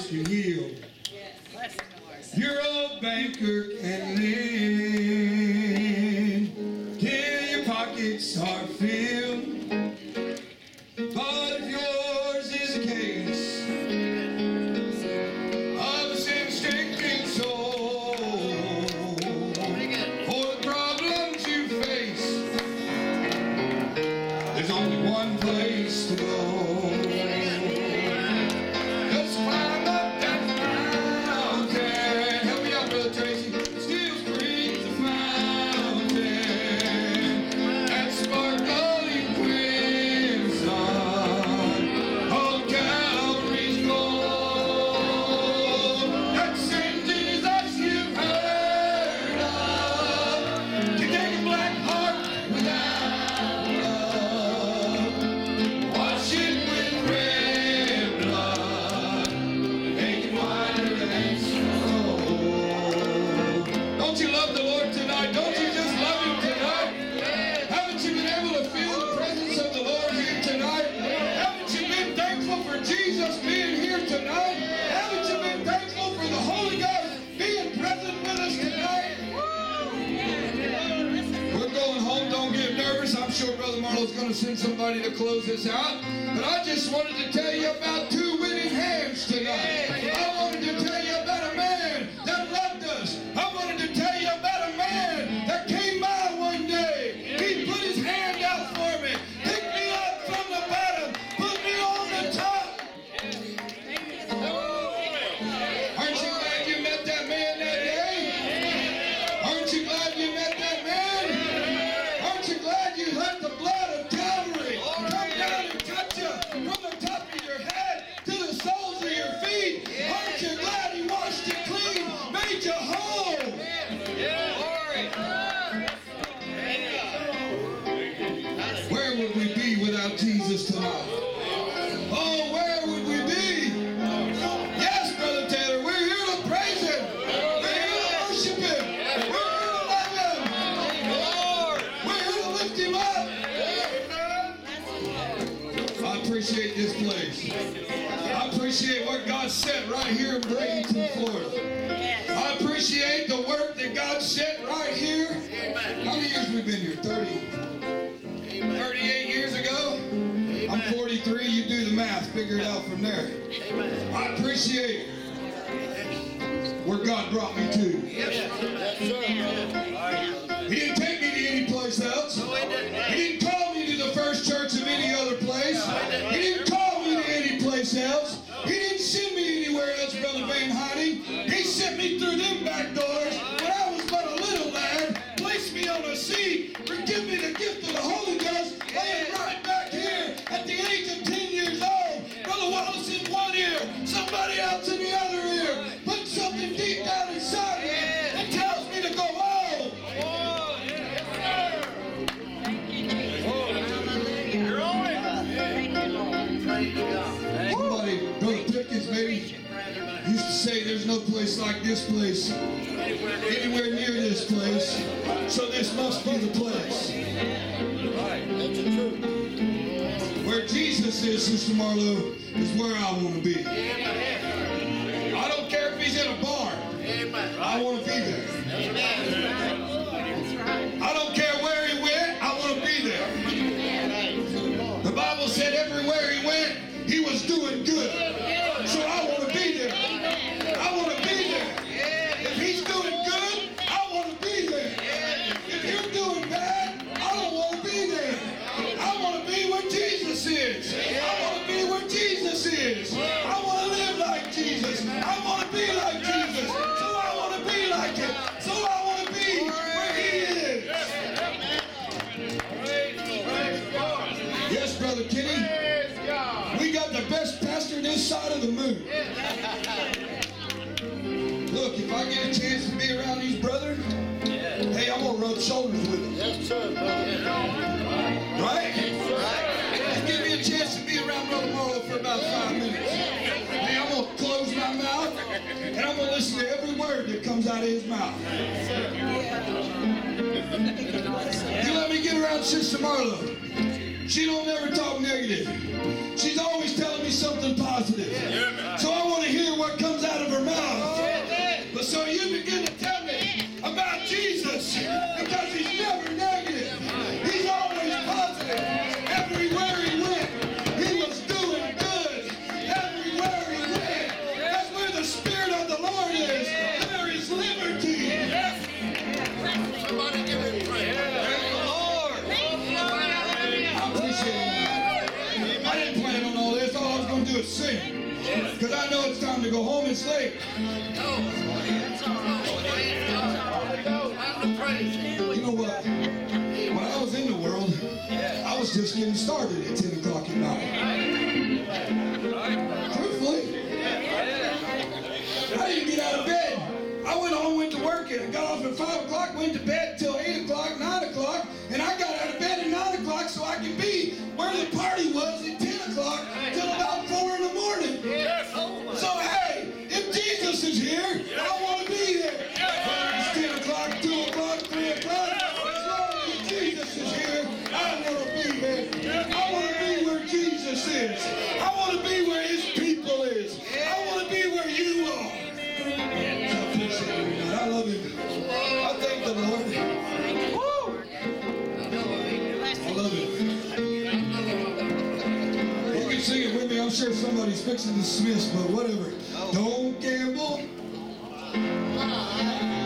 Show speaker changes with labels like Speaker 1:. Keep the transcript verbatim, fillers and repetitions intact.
Speaker 1: sickness can heal. Your old banker can lend till your pockets are filled. But if yours is a case of a sin-stricken soul, for the problems you face, there's only one place to go. Just climb up that mountain. Help me out, Brother Tracy. Still Creek's the fountain. That sparkling crimson. Oh, Calvary's gold. That same Jesus you've heard of. To take a black heart without love. Wash it with red blood. Make it whiter than snow. Don't you love the Lord tonight? Don't you just love Him tonight? Haven't you been able to feel the presence of the Lord here tonight? Haven't you been thankful for Jesus being here tonight? Haven't you been thankful for the Holy Ghost being present with us tonight? We're going home. Don't get nervous. I'm sure Brother Marlowe's going to send somebody to close this out. But I just wanted to tell you about two winning hands tonight. I wanted to tell you about a man that loved us. I wanted to tell you about a man that came by one day. He put his hand out for me, picked me up from the bottom, put me on the top. Aren't you glad you met that man that day? Aren't you glad you met that man? Aren't you glad you let the blood of Calvary come down and touch you from the top of your head to the soles of your feet? Aren't you glad He washed you clean, made you whole? Where would we be without Jesus tonight? Oh, where would we be? Yes, Brother Taylor, we're here to praise Him. We're here to worship Him. We're here to love Him. We're here to lift Him up. I appreciate this place. I appreciate what God set right here in Bradenton, Florida. I appreciate the work that God set right here. How many years have we been here? thirty? thirty-eight years ago? I'm forty-three. You do the math. Figure it out from there. I appreciate where God brought me to. He didn't take me to any place else. He didn't call me to the First Church of any other place. He didn't call me to any place else. He didn't send me anywhere else, Brother Van Hiding. He sent me through them back doors when I was but a little lad, placed me on a seat, give me the gift of the Holy Ghost, laying right back here at the age of ten years old. Brother Wallace in one ear, somebody else in the other ear. Put something deep down inside me that tells me to go home. Somebody, Brother Pickens, maybe used to say there's no place like this place, anywhere near this place, so this must be the place. Where Jesus is, Sister Marlowe, is where I want to be. I don't care if He's in a bar. I want to be there. I don't care where He went. I want to be there. The Bible said everywhere He went, He was doing good. So I want to be there. I want to be there. If He's doing good, I want to be there. If you're doing bad, I don't want to be there. I want to be where Jesus is. I want to be where Jesus is. I want to live like Jesus. I want to be like Jesus. So I want to be like Him. So I want to be where He is. Yes, Brother Kenny. We got the best pastor this side of the moon. Look, if I get a chance to be around these brothers, hey, I'm going to rub shoulders with them.
Speaker 2: Yes, sir.
Speaker 1: Right? Just give me a chance to be around Brother Marlowe for about five minutes. Hey, I'm going to close my mouth, and I'm going to listen to every word that comes out of his mouth. You let me get around Sister Marlowe. She don't ever talk negative. She's always telling me something positive. So I want to hear what comes I know it's time to go home. It's late. You know what? When I was in the world, I was just getting started at ten o'clock at night. Truthfully. I didn't get out of bed. I went home, went to work, and I got off at five o'clock, went to bed till eight o'clock, nine o'clock, and I got out of bed at nine o'clock so I could be where the party was at ten o'clock till about four in the morning. So hey, if Jesus is here, I want to be there. Whether it's ten o'clock, two o'clock, three o'clock, as long as Jesus is here, I want to be there. I want to be where Jesus is. I want to be where his people is. I want to be where you are. I love him. I thank the Lord. Woo! I love him. You can sing it with me. I'm sure somebody's fixing to dismiss, but whatever. Don't gamble.